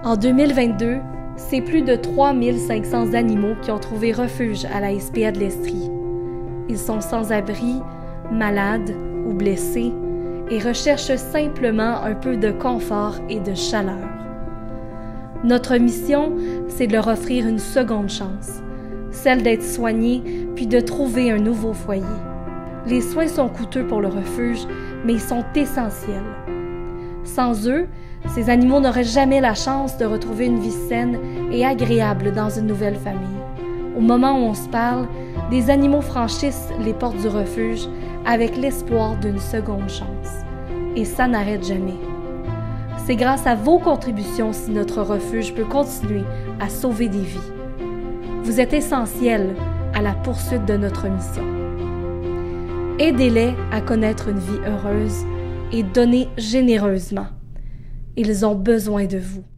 En 2022, c'est plus de 3500 animaux qui ont trouvé refuge à la SPA de l'Estrie. Ils sont sans abri, malades ou blessés et recherchent simplement un peu de confort et de chaleur. Notre mission, c'est de leur offrir une seconde chance, celle d'être soignés puis de trouver un nouveau foyer. Les soins sont coûteux pour le refuge, mais ils sont essentiels. Sans eux, ces animaux n'auraient jamais la chance de retrouver une vie saine et agréable dans une nouvelle famille. Au moment où on se parle, des animaux franchissent les portes du refuge avec l'espoir d'une seconde chance. Et ça n'arrête jamais. C'est grâce à vos contributions si notre refuge peut continuer à sauver des vies. Vous êtes essentiels à la poursuite de notre mission. Aidez-les à connaître une vie heureuse et donnez généreusement. Ils ont besoin de vous.